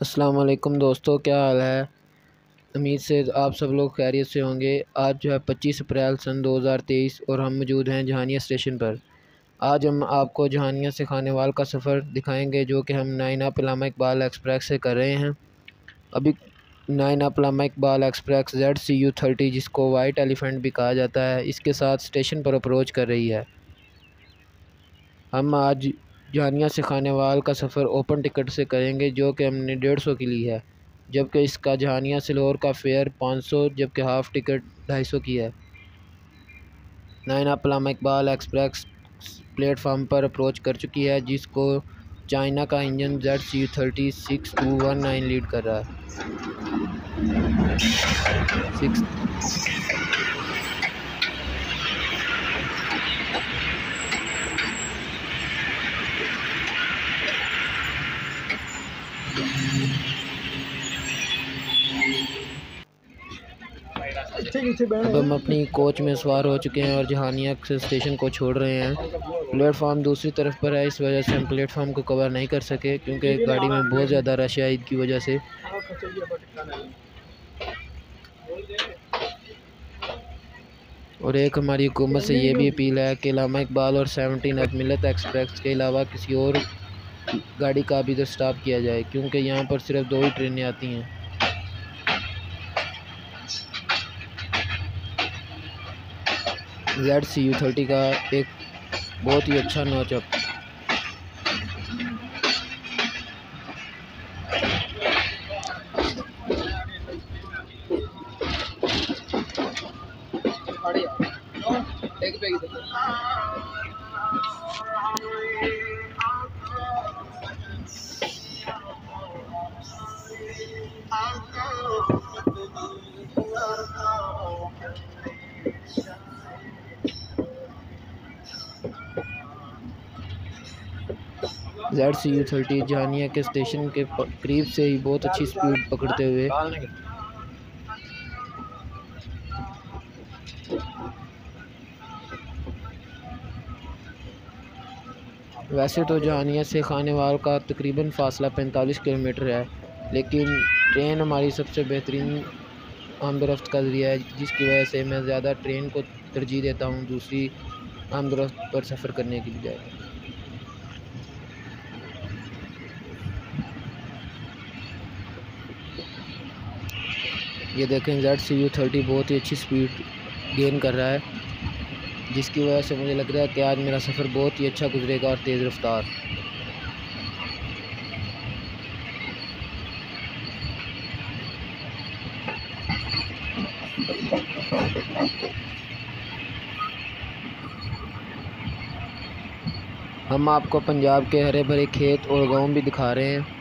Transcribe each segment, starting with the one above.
अस्सलाम वालेकुम दोस्तों, क्या हाल है। उम्मीद से आप सब लोग खैरियत से होंगे। आज जो है 25 अप्रैल सन 2023 और हम मौजूद हैं जहानिया स्टेशन पर। आज हम आपको जहानिया से खानेवाल का सफ़र दिखाएंगे जो कि हम nine up Allama Iqbal express से कर रहे हैं। अभी nine up Allama Iqbal express ZCU30 जिसको वाइट एलिफेंट भी कहा जाता है, इसके साथ स्टेशन पर अप्रोच कर रही है। हम आज जहानिया से खानेवाल का सफ़र ओपन टिकट से करेंगे जो कि हमने 150 की ली है, जबकि इसका जहानिया से लाहौर का फेयर 500 जबकि हाफ़ टिकट 250 की है। Nine up Allama Iqbal express platform पर अप्रोच कर चुकी है जिसको चाइना का इंजन ZCU30 6219 लीड कर रहा है। अब हम अपनी कोच में सवार हो चुके हैं और जहानिया से स्टेशन को छोड़ रहे हैं। प्लेटफार्म दूसरी तरफ पर है, इस वजह से हम प्लेटफार्म को कवर नहीं कर सके क्योंकि गाड़ी में बहुत ज़्यादा रश है ईद की वजह से। और एक हमारी हुकूमत से ये भी अपील है कि अल्लामा इकबाल और 17 अप मिलत एक्सप्रेस के अलावा किसी और गाड़ी का भी तो स्टॉप किया जाए क्योंकि यहाँ पर सिर्फ 2 ही ट्रेनें आती हैं। ZCU30 का एक बहुत ही अच्छा नॉचअप। ZCU30 जहानिया के स्टेशन के करीब से ही बहुत अच्छी स्पीड पकड़ते हुए वैसे तो जहानिया से खानेवाल का तकरीबन फ़ासला 45 किलोमीटर है, लेकिन ट्रेन हमारी सबसे बेहतरीन आमदोरफ्त का ज़रिया है जिसकी वजह से मैं ज़्यादा ट्रेन को तरजीह देता हूँ दूसरी आमदोरफ्त पर सफ़र करने के बजाय। ये देखें ZCU30 बहुत ही अच्छी स्पीड गेन कर रहा है जिसकी वजह से मुझे लग रहा है कि आज मेरा सफ़र बहुत ही अच्छा गुजरेगा और तेज़ रफ्तार। हम आपको पंजाब के हरे भरे खेत और गांव भी दिखा रहे हैं।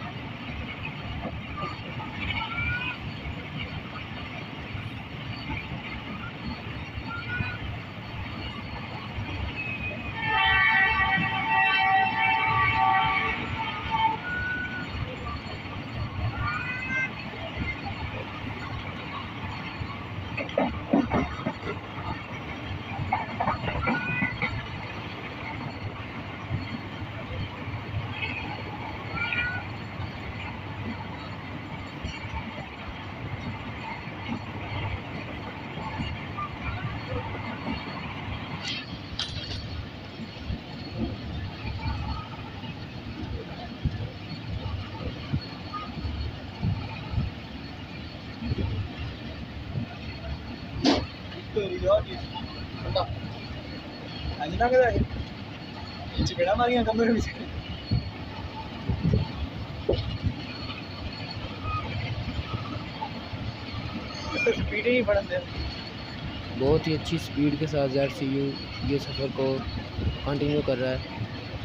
बहुत ही अच्छी स्पीड के साथ ZCU ये सफ़र को कंटिन्यू कर रहा है।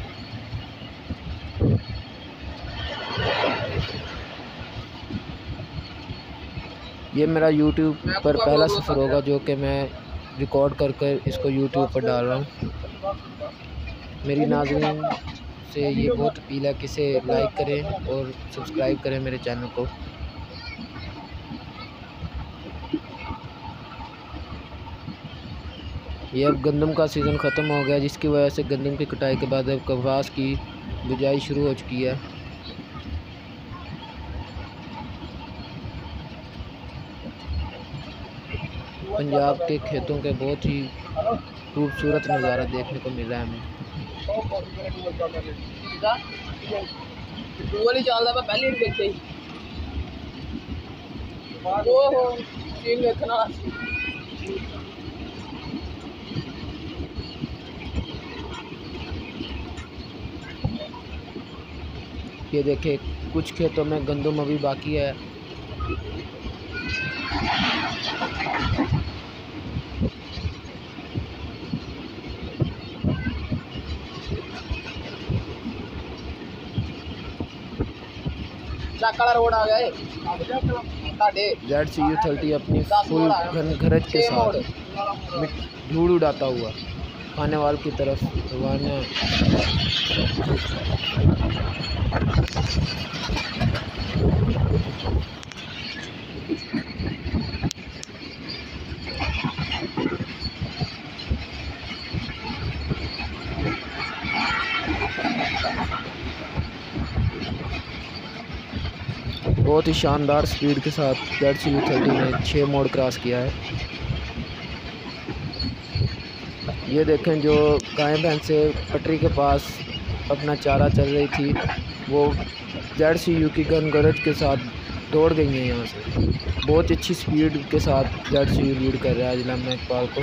ये मेरा YouTube पर पहला सफ़र होगा जो कि मैं रिकॉर्ड कर इसको YouTube पर डाल रहा हूँ। मेरी नाज़रीन से ये बहुत अपील है कि इसे लाइक करें और सब्सक्राइब करें मेरे चैनल को। ये अब गंदम का सीज़न ख़त्म हो गया जिसकी वजह से गंदम की कटाई के बाद अब कपास की बिजाई शुरू हो चुकी है। पंजाब के खेतों के बहुत ही खूबसूरत नज़ारा देखने को मिल रहा है हमें। ये देखे कुछ खेतों में गंदम अभी बाकी है। रोड आ गए ZCU-30 अपनी फुल घनघरज के साथ धूल उड़ाता हुआ खानेवाल की तरफ रवाना। बहुत ही शानदार स्पीड के साथ ZCU-30 ने 6 मोड़ क्रॉस किया है। ये देखें, जो गाय भैंसें पटरी के पास अपना चारा चल रही थी वो ZCU की घनघरज के साथ दौड़ गई हैं यहाँ से। बहुत अच्छी स्पीड के साथ ZCU लीड कर रहा है जिला इकबाल को।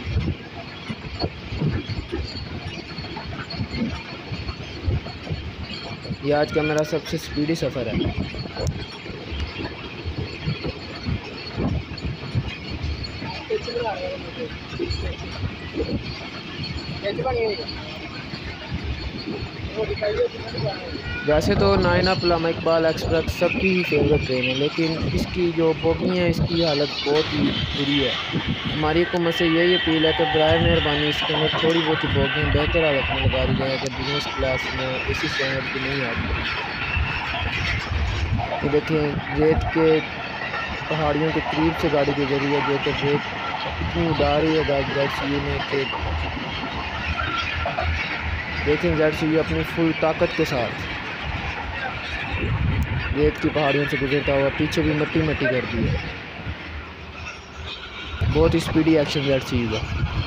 ये आज का मेरा सबसे स्पीडी सफ़र है। वैसे तो नाइना अल्लामा इकबाल एक्सप्रेस सबकी ही फेवरेट ट्रेन है, लेकिन इसकी जो बोगी है इसकी हालत बहुत ही बुरी है। हमारी हुकूमत से यही अपील है कि बराए मेहरबानी इसके अंदर थोड़ी बहुत ही बोगियाँ बेहतर हालत में लगा दी जाए कि बिजनेस क्लास में इसी स्टैंडर्ड की नहीं आती। ये देखें, रेत के पहाड़ियों के करीब से गाड़ी गुजर रही है, जो कि रेत इतनी उड़ा रही है ZCU ने कि देखें ZCU अपनी फुल ताकत के साथ रेत की पहाड़ियों से गुजरता हुआ पीछे भी मट्टी मट्टी कर दी है। बहुत ही स्पीडी एक्शन ZCU का।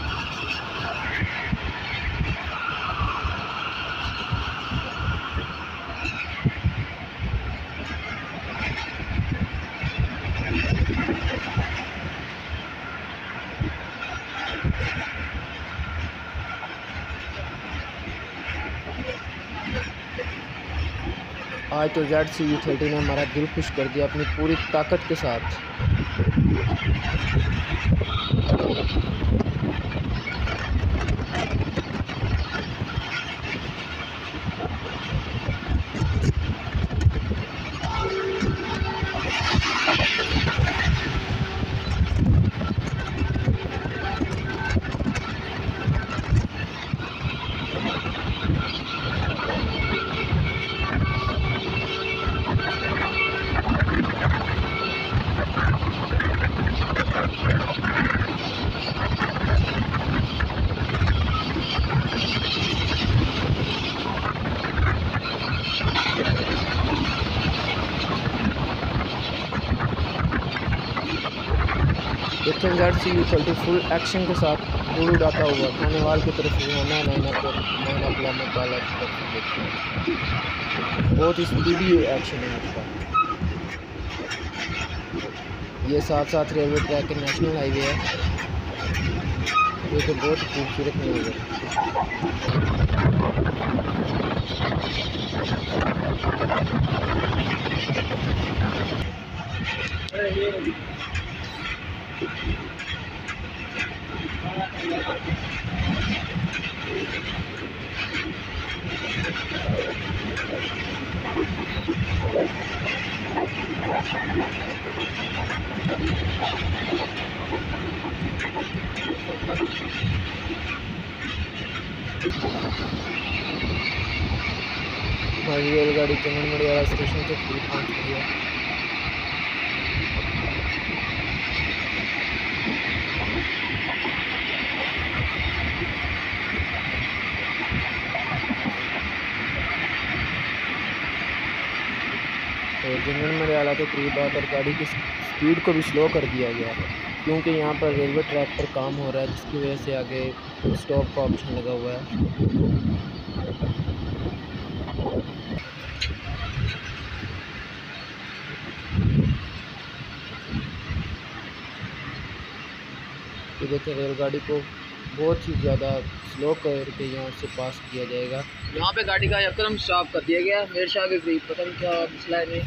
आज तो ZCU-30 ने हमारा दिल खुश कर दिया अपनी पूरी ताकत के साथ। देखें ZCU-30 फुल एक्शन के साथ धूल उड़ाता हुआ खानेवाल की तरफ रवाना नाइना अल्लामा इकबाल एक्सप्रेस। बहुत ही स्पीडी एक्शन है इसका। ये साथ साथ रेलवे ट्रैक के नेशनल हाईवे है, जो कि बहुत खूबसूरत नज़र है। हमारी रेलगाड़ी चंगनमड़ियाला स्टेशन के करीब पहुँच गई है। तो जंगनमड़ियाला के करीब आकर गाड़ी की स्पीड को भी स्लो कर दिया गया है। क्योंकि यहाँ पर रेलवे ट्रैक पर काम हो रहा है, जिसकी वजह से आगे स्टॉप का ऑप्शन लगा हुआ है। तो देखिए रेलगाड़ी को बहुत ही ज़्यादा स्लो करके यहाँ से पास किया जाएगा। यहाँ पे गाड़ी का यकदम स्टॉप कर दिया गया मेरे शाह के करीब, पता नहीं क्या मसला है।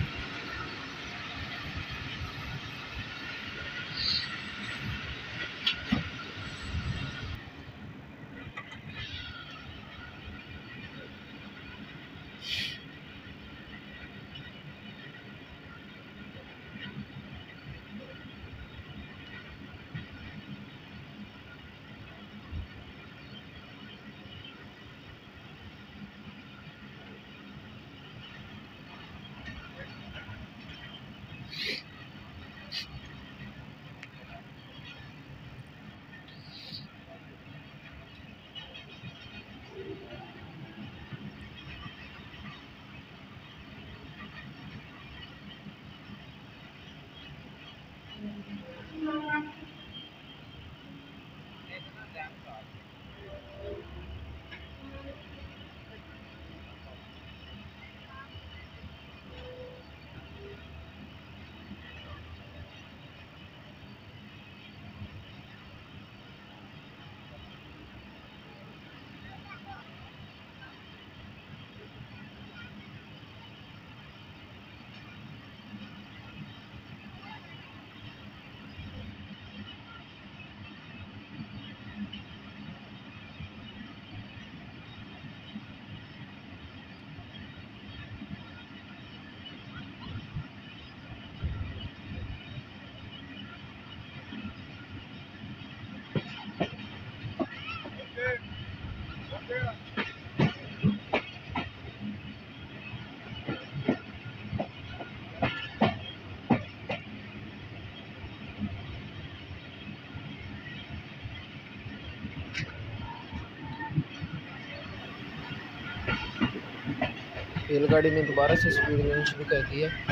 रेलगाड़ी ने दोबारा से स्पीड लेनी शुरू कर दी है।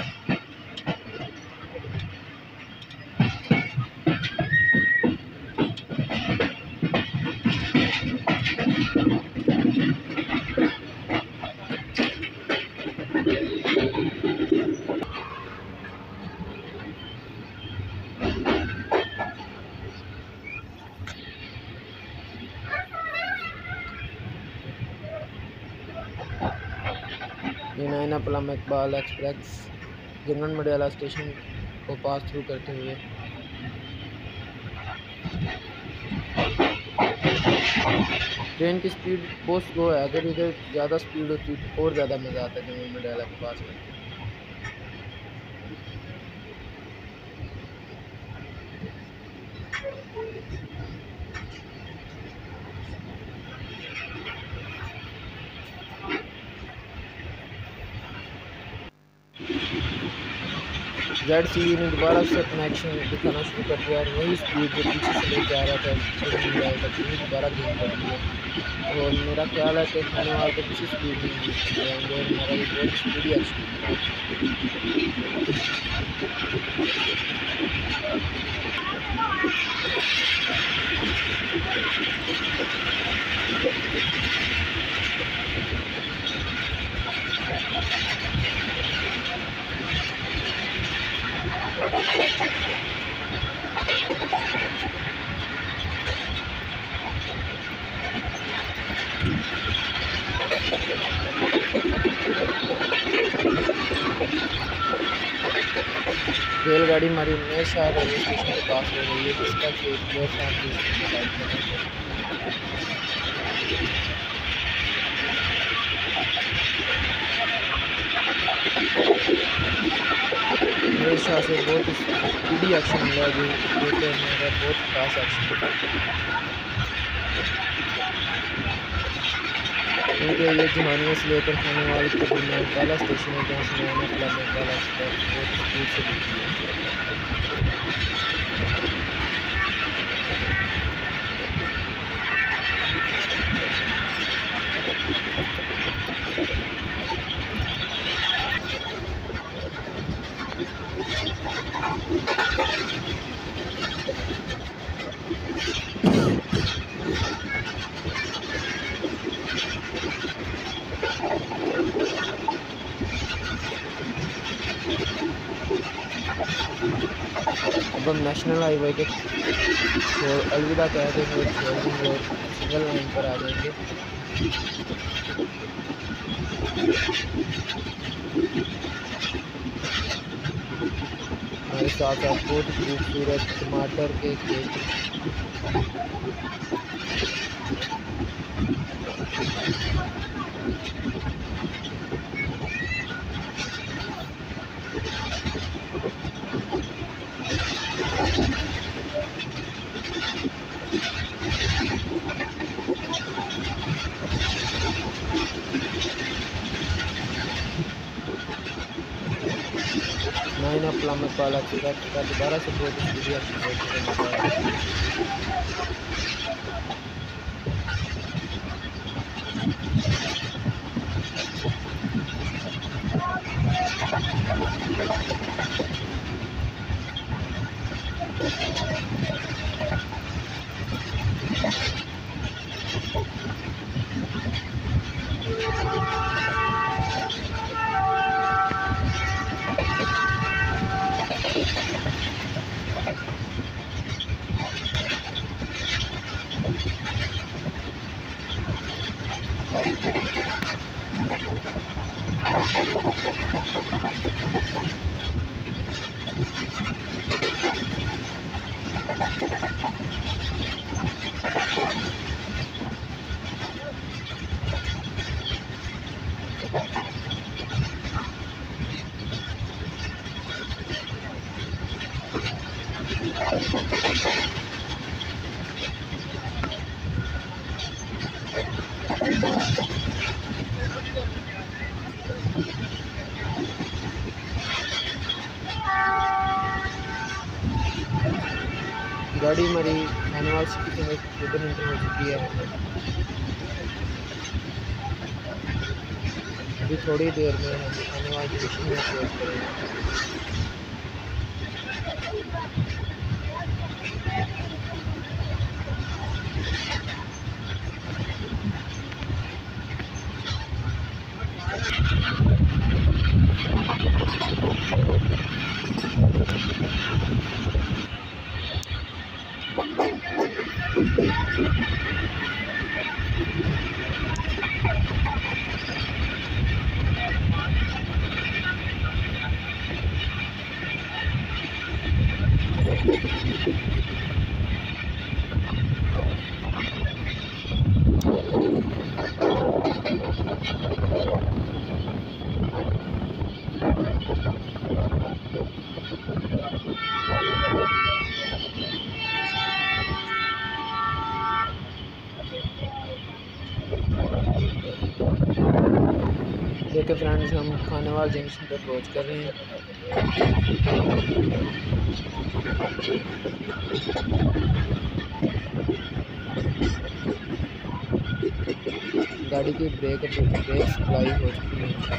ये नैना पलम इकबाल एक्सप्रेस जनरल मडियाला स्टेशन को पास थ्रू करते हुए ट्रेन की स्पीड बहुत स्लो है। अगर इधर ज़्यादा स्पीड होती तो और ज़्यादा मज़ा आता जनरल मडियाला के पास में। ZCE ने दोबारा से अपना एक्शन दिखाना शुरू कर दिया और वही स्पीड जो पीछे से लेके आ रहा था दोबारा गेन कर दिया। और मेरा ख्याल है कि खाने वाले को किसी स्पीड में जाएंगे और हमारा ये बहुत स्पीडी एक्शन रेलगाड़ी हमारी नए शहर रेलवे स्टेशन के पास हो रही है, जिसका कि प्लेटफॉर्म मेरे शाह से बहुत स्पीडी एक्शन मिला जो मेरा बहुत खास एक्शन, क्योंकि ये जहानिया से लेकर खाने वाले के दरमियान पहला स्टेशन है जहाँ से नैना पलम इकबाल एक्सप्रेस बहुत स्पीड से दिखती है। अब हम नेशनल हाईवे के अलविदा कह देंगे, छोड़ देंगे और सिंगल लाइन पर आ जाएंगे। हमारे साथ साथ बहुत खूबसूरत टमाटर के खेत। नाइन अपलामत वाला दोबारा से बहुत शुक्रिया। गाड़ी हमारी खानेवाल सिटी से इधर एंटर हो चुकी है। अभी थोड़ी देर में हम खानेवाल जंक्शन में अप्रोच करेंगे। देखिए फ्रेंड्स, हम खानेवाल जंक्शन पर अप्रोच कर रहे हैं। गाड़ी की ब्रेक सप्लाई हो चुकी है।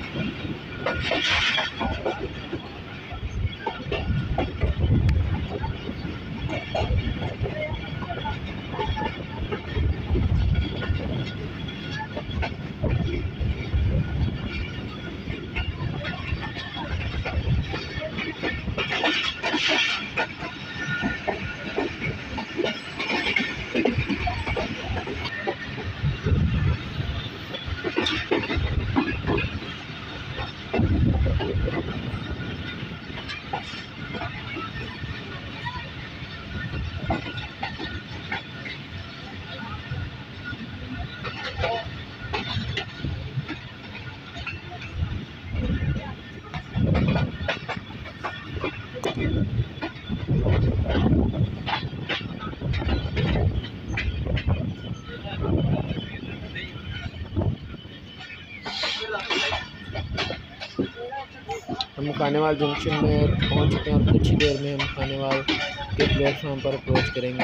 हम खानेवाल जंक्शन में पहुंच चुके हैं और कुछ ही देर में हम खानेवाल के प्लेटफॉर्म पर अप्रोच करेंगे।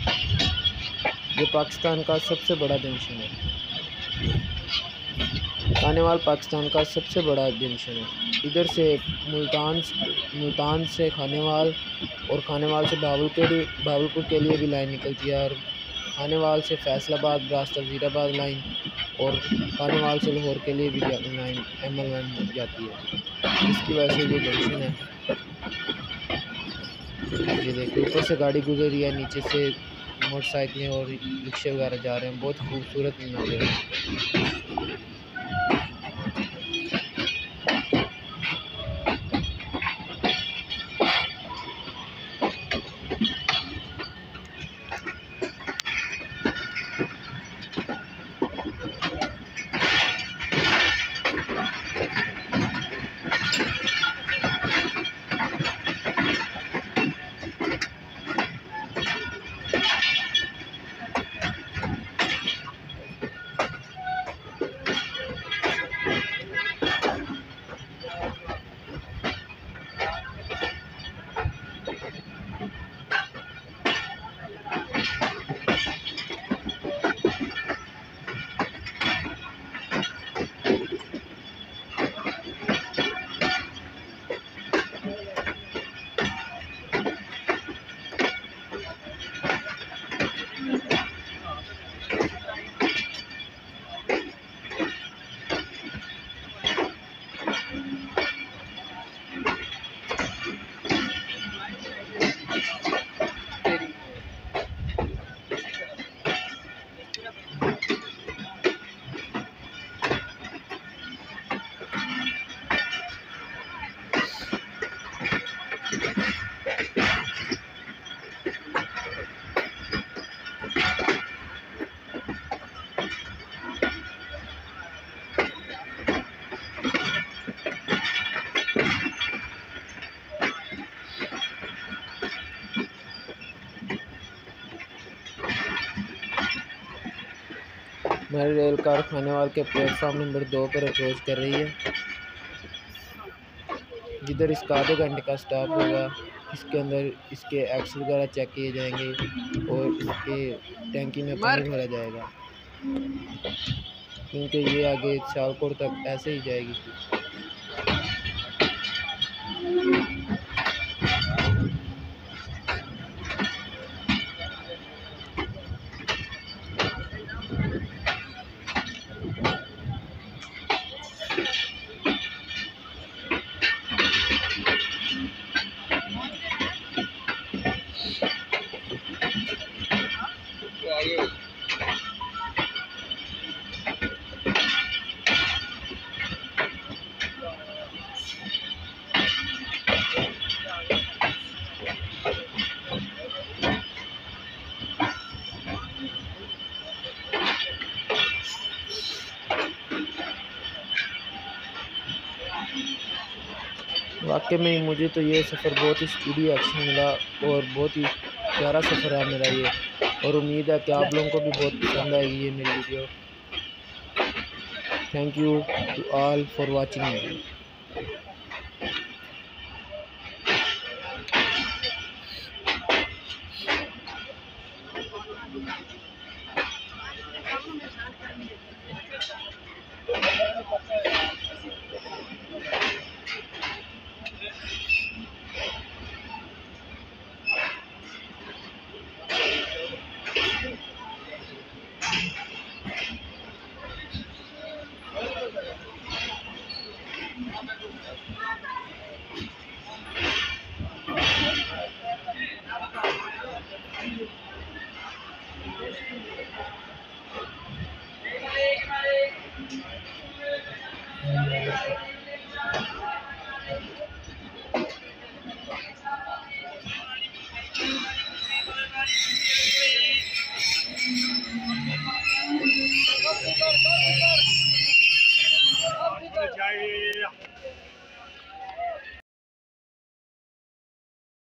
ये पाकिस्तान का सबसे बड़ा जंक्शन है। खानेवाल पाकिस्तान का सबसे बड़ा जंक्शन है। इधर से मुल्तान से खानेवाल और खानेवाल से भावलपुर के लिए भी लाइन निकलती है, और खानेवाल से फैसलाबाद रास्ता वज़ीराबाद लाइन, और खानेवाल से लाहौर के लिए भी लाइन ML1 जाती है। इसकी वजह से ये जंक्शन है। ये देखिए ऊपर से गाड़ी गुजर रही है, नीचे से मोटरसाइकिलें और रिक्शे वगैरह जा रहे हैं। बहुत खूबसूरत मंजर है। हमारी रेल कार खानेवाल के प्लेटफार्म नंबर 2 पर अप्रोच कर रही है। जिधर इसका आधे घंटे का स्टॉप होगा, इसके अंदर इसके एक्सल वगैरह चेक किए जाएंगे और इसके टैंकी में पानी भरा जाएगा, क्योंकि ये आगे सियालकोट तक ऐसे ही जाएगी। वाकई में मुझे तो ये सफ़र बहुत ही स्पीडी एक्शन मिला और बहुत ही प्यारा सफ़र है मेरा ये, और उम्मीद है कि आप लोगों को भी बहुत पसंद आएगी ये मेरी video. Thank you to all for watching.